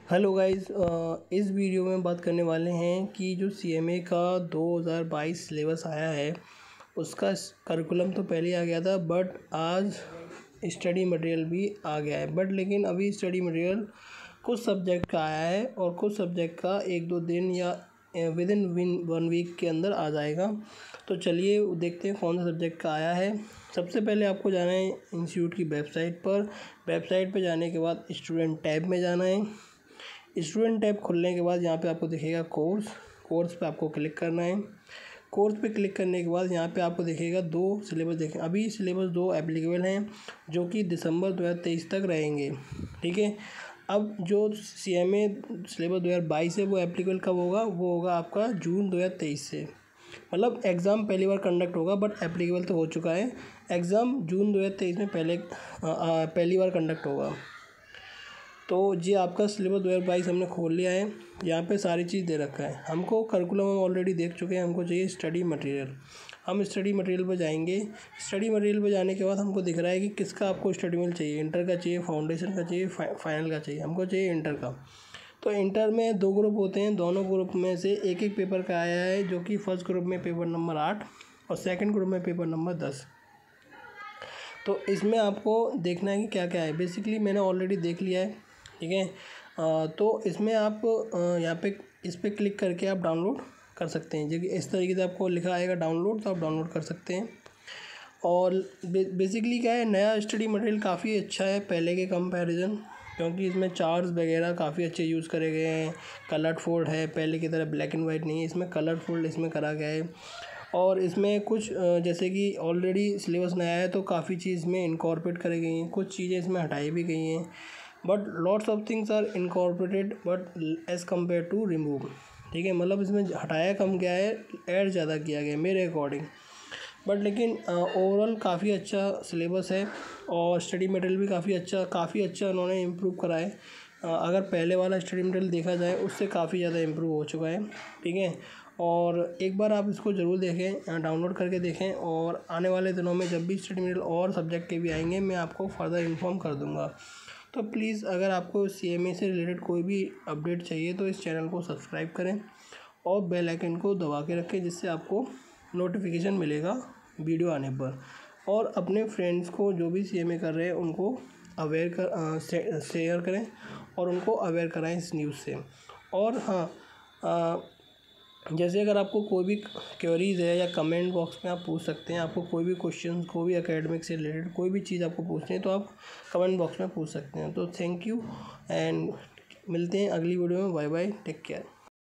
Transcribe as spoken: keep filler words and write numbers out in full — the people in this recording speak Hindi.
हेलो गाइस, इस वीडियो में बात करने वाले हैं कि जो सीएमए का दो हज़ार बाईस सिलेबस आया है उसका करिकुलम तो पहले आ गया था, बट आज स्टडी मटेरियल भी आ गया है। बट लेकिन अभी स्टडी मटेरियल कुछ सब्जेक्ट का आया है और कुछ सब्जेक्ट का एक दो दिन या विद इन विन वन वीक के अंदर आ जाएगा। तो चलिए देखते हैं कौन सा सब्जेक्ट का आया है। सबसे पहले आपको जाना है इंस्टीट्यूट की वेबसाइट पर। वेबसाइट पर जाने के बाद स्टूडेंट टैब में जाना है। स्टूडेंट टैब खुलने के बाद यहाँ पे आपको दिखेगा कोर्स कोर्स पे आपको क्लिक करना है। कोर्स पे क्लिक करने के बाद यहाँ पे आपको दिखेगा दो सिलेबस देखें। अभी सिलेबस दो एप्लीकेबल हैं जो कि दिसंबर दो हज़ार तेईस तक रहेंगे, ठीक है। अब जो सीएमए सिलेबस दो हज़ार बाईस है वो एप्लीकेबल कब होगा? वो होगा आपका जून दो हज़ार तेईस से। मतलब एग्ज़ाम पहली बार कंडक्ट होगा, बट एप्लीकेबल तो हो चुका है। एग्ज़ाम जून दो हज़ार तेईस में पहले आ, आ, पहली बार कंडक्ट होगा। तो ये आपका सिलेबस दो हज़ार बाईस हमने खोल लिया है। यहाँ पे सारी चीज़ दे रखा है। हमको करिकुलम हम ऑलरेडी देख चुके हैं। हमको चाहिए स्टडी मटेरियल। हम स्टडी मटेरियल पर जाएंगे। स्टडी मटेरियल पर जाने के बाद हमको दिख रहा है कि किसका आपको स्टडी मटेरियल चाहिए। इंटर का चाहिए, फाउंडेशन का चाहिए, फाइनल का चाहिए। हमको चाहिए इंटर का। तो इंटर में दो ग्रुप होते हैं। दोनों ग्रुप में से एक एक पेपर का आया है, जो कि फर्स्ट ग्रुप में पेपर नंबर आठ और सेकेंड ग्रुप में पेपर नंबर दस। तो इसमें आपको देखना है कि क्या क्या है। बेसिकली मैंने ऑलरेडी देख लिया है, ठीक है। तो इसमें आप यहाँ पे इस पर क्लिक करके आप डाउनलोड कर सकते हैं। जो कि इस तरीके से आपको लिखा आएगा डाउनलोड, तो आप डाउनलोड कर सकते हैं। और बे, बेसिकली क्या है, नया स्टडी मटेरियल काफ़ी अच्छा है पहले के कंपैरिजन, क्योंकि इसमें चार्ट्स वगैरह काफ़ी अच्छे यूज़ करे गए हैं। कलरफुल है, पहले की तरह ब्लैक एंड वाइट नहीं है, इसमें कलरफुल इसमें करा गया है। और इसमें कुछ जैसे कि ऑलरेडी सिलेबस नया है तो काफ़ी चीज़ में इनकॉर्पोरेट करी गई हैं, कुछ चीज़ें इसमें हटाई भी गई हैं। But lots of things are incorporated but as compare to remove, ठीक है। मतलब इसमें हटाया कम गया है, ऐड ज़्यादा किया गया है मेरे अकॉर्डिंग। बट लेकिन ओवरऑल काफ़ी अच्छा सिलेबस है और स्टडी मटेरियल भी काफ़ी अच्छा काफ़ी अच्छा उन्होंने इम्प्रूव करा है। अगर पहले वाला स्टडी मटेरियल देखा जाए उससे काफ़ी ज़्यादा इम्प्रूव हो चुका है, ठीक है। और एक बार आप इसको ज़रूर देखें, डाउनलोड करके देखें। और आने वाले दिनों में जब भी स्टडी मटेरियल और सब्जेक्ट के भी आएंगे, मैं आपको फर्दर इन्फॉर्म कर दूँगा। तो प्लीज़ अगर आपको सीएमए से रिलेटेड कोई भी अपडेट चाहिए तो इस चैनल को सब्सक्राइब करें और बेल आइकन को दबा के रखें, जिससे आपको नोटिफिकेशन मिलेगा वीडियो आने पर। और अपने फ्रेंड्स को जो भी सीएमए कर रहे हैं उनको अवेयर कर शेयर करें और उनको अवेयर कराएं इस न्यूज़ से। और हाँ, आ, जैसे अगर आपको कोई भी क्वेरीज़ है या कमेंट बॉक्स में आप पूछ सकते हैं। आपको कोई भी क्वेश्चन, कोई भी एकेडमिक से रिलेटेड कोई भी चीज़ आपको पूछनी है तो आप कमेंट बॉक्स में पूछ सकते हैं। तो थैंक यू एंड मिलते हैं अगली वीडियो में। Bye bye, take care.